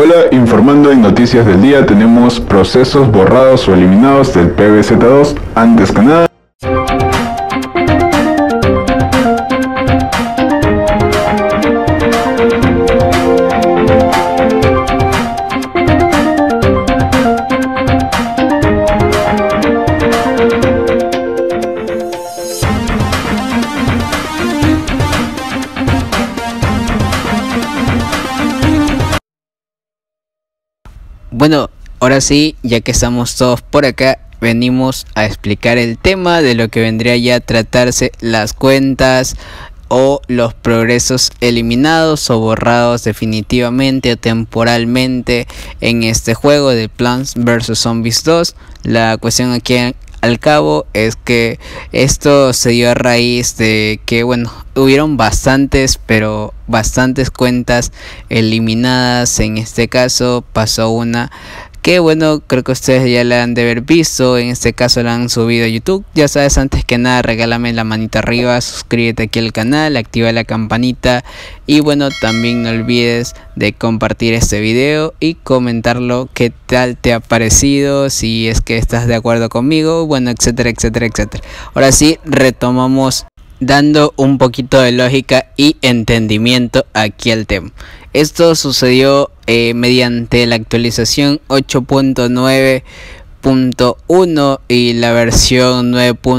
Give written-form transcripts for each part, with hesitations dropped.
Hola, informando en Noticias del Día, tenemos procesos borrados o eliminados del PBZ2. Antes que nada, bueno, ahora sí, ya que estamos todos por acá, venimos a explicar el tema de lo que vendría ya a tratarse las cuentas o los progresos eliminados o borrados definitivamente o temporalmente en este juego de Plants vs Zombies 2. La cuestión aquí al cabo es que esto se dio a raíz de que, bueno, hubieron bastantes cuentas eliminadas. En este caso pasó una que, bueno, creo que ustedes ya la han de haber visto. En este caso la han subido a YouTube. Ya sabes, antes que nada, regálame la manita arriba, suscríbete aquí al canal, activa la campanita y, bueno, también no olvides de compartir este video y comentarlo, qué tal te ha parecido, si es que estás de acuerdo conmigo, bueno, etcétera, etcétera, etcétera. Ahora sí, retomamos dando un poquito de lógica y entendimiento aquí al tema. Esto sucedió mediante la actualización 8.9.1 y la versión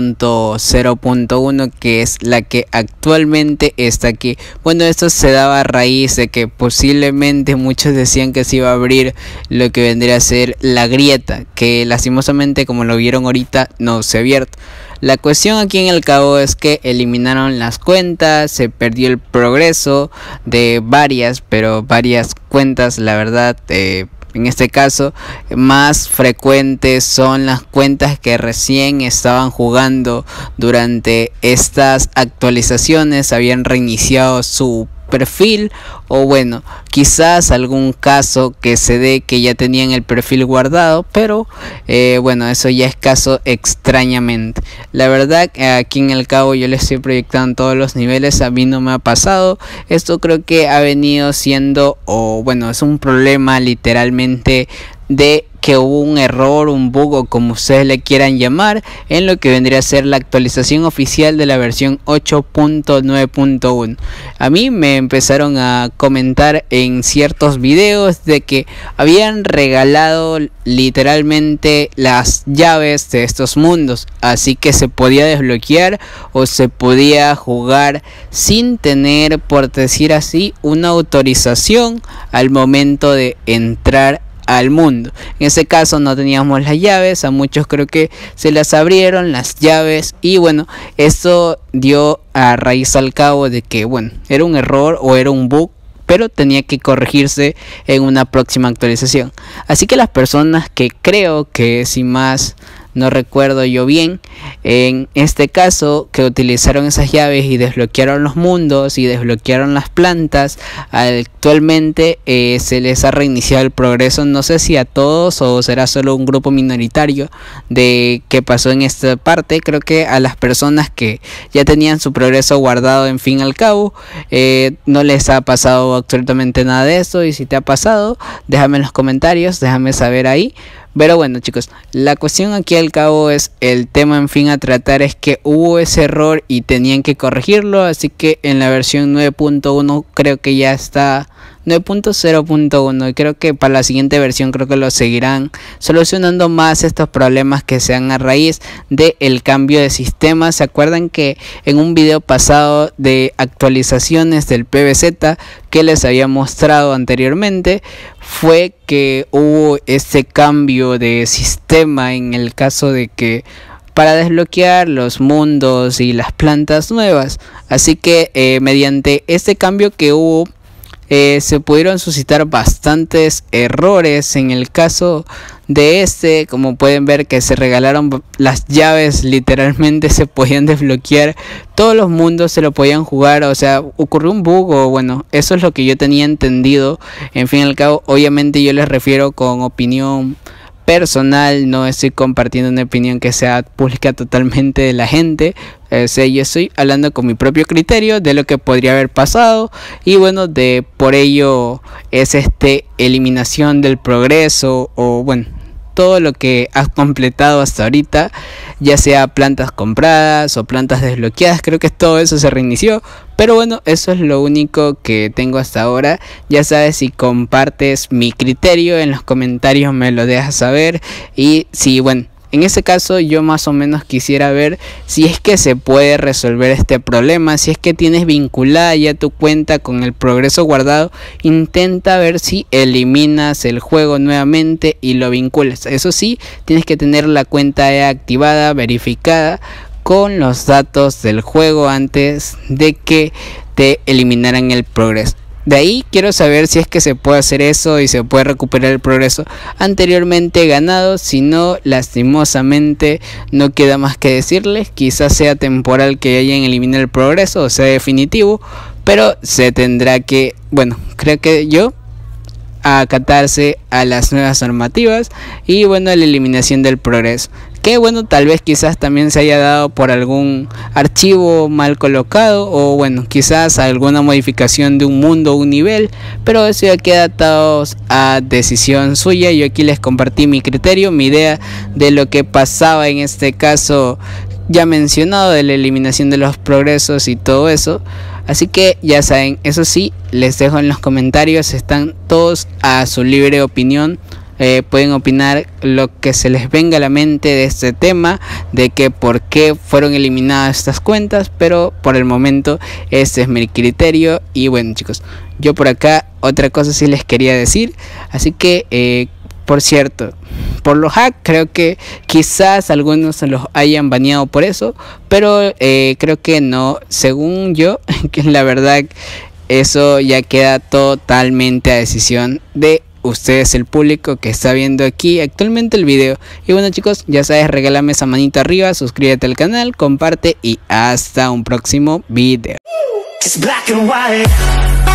9.0.1, que es la que actualmente está aquí. Bueno, esto se daba a raíz de que posiblemente muchos decían que se iba a abrir lo que vendría a ser la grieta, que lastimosamente, como lo vieron ahorita, no se ha abierto. La cuestión aquí en el cabo es que eliminaron las cuentas, se perdió el progreso de varias cuentas, la verdad. En este caso, más frecuentes son las cuentas que recién estaban jugando durante estas actualizaciones, habían reiniciado su perfil, o bueno, quizás algún caso que se dé que ya tenían el perfil guardado, pero bueno, eso ya es caso extrañamente. La verdad, aquí en el cabo yo le estoy proyectando todos los niveles, a mí no me ha pasado. Esto creo que ha venido siendo, o bueno, es un problema literalmente de que hubo un error, un bug, o como ustedes le quieran llamar, en lo que vendría a ser la actualización oficial de la versión 8.9.1. A mí me empezaron a comentar en ciertos videos de que habían regalado literalmente las llaves de estos mundos, así que se podía desbloquear o se podía jugar sin tener, por decir así, una autorización al momento de entrar al mundo. En ese caso no teníamos las llaves, a muchos creo que se las abrieron las llaves, y bueno, esto dio a raíz al cabo de que, bueno, era un error o era un bug, pero tenía que corregirse en una próxima actualización. Así que las personas que creo que, sin más, no recuerdo yo bien, en este caso, que utilizaron esas llaves y desbloquearon los mundos y desbloquearon las plantas, actualmente se les ha reiniciado el progreso. No sé si a todos o será solo un grupo minoritario de que pasó en esta parte. Creo que a las personas que ya tenían su progreso guardado, en fin al cabo, no les ha pasado absolutamente nada de esto. Y si te ha pasado, déjame en los comentarios, déjame saber ahí. Pero bueno, chicos, la cuestión aquí al cabo es el tema, en fin, a tratar es que hubo ese error y tenían que corregirlo. Así que en la versión 9.1 creo que ya está 9.0.1, y creo que para la siguiente versión creo que lo seguirán solucionando más estos problemas que se dan a raíz del cambio de sistema. ¿Se acuerdan que en un video pasado de actualizaciones del PBZ que les había mostrado anteriormente, fue que hubo este cambio de sistema en el caso de que para desbloquear los mundos y las plantas nuevas? Así que mediante este cambio que hubo, se pudieron suscitar bastantes errores. En el caso de este, como pueden ver, que se regalaron las llaves, literalmente se podían desbloquear todos los mundos, se lo podían jugar. O sea, ocurrió un bug, o bueno, eso es lo que yo tenía entendido. En fin y al cabo, obviamente yo les refiero con opinión personal, no estoy compartiendo una opinión que sea pública totalmente de la gente. Yo estoy hablando con mi propio criterio de lo que podría haber pasado, y bueno, por ello es eliminación del progreso, o bueno, todo lo que has completado hasta ahorita, ya sea plantas compradas o plantas desbloqueadas. Creo que todo eso se reinició, pero bueno, eso es lo único que tengo hasta ahora. Ya sabes, si compartes mi criterio en los comentarios me lo dejas saber, y si bueno, en ese caso yo más o menos quisiera ver si es que se puede resolver este problema. Si es que tienes vinculada ya tu cuenta con el progreso guardado, intenta ver si eliminas el juego nuevamente y lo vinculas. Eso sí, tienes que tener la cuenta activada, verificada con los datos del juego antes de que te eliminaran el progreso. De ahí quiero saber si es que se puede hacer eso y se puede recuperar el progreso anteriormente ganado. Si no, lastimosamente no queda más que decirles. Quizás sea temporal que hayan eliminado el progreso, o sea definitivo, pero se tendrá que, bueno, creo que yo, acatarse a las nuevas normativas y bueno, la eliminación del progreso, que bueno, tal vez quizás también se haya dado por algún archivo mal colocado, o bueno, quizás alguna modificación de un mundo o un nivel, pero eso ya queda atado a decisión suya. Yo aquí les compartí mi criterio, mi idea de lo que pasaba en este caso ya mencionado, de la eliminación de los progresos y todo eso. Así que ya saben, eso sí, les dejo en los comentarios, están todos a su libre opinión. Pueden opinar lo que se les venga a la mente de este tema, de que por qué fueron eliminadas estas cuentas, pero por el momento este es mi criterio. Y bueno, chicos, yo por acá otra cosa sí les quería decir, así que por cierto, por los hacks creo que quizás algunos se los hayan baneado por eso, pero creo que no, según yo, que la verdad eso ya queda totalmente a decisión de ustedes, el público que está viendo aquí actualmente el video. Y bueno, chicos, ya sabes, regálame esa manita arriba, suscríbete al canal, comparte y hasta un próximo video.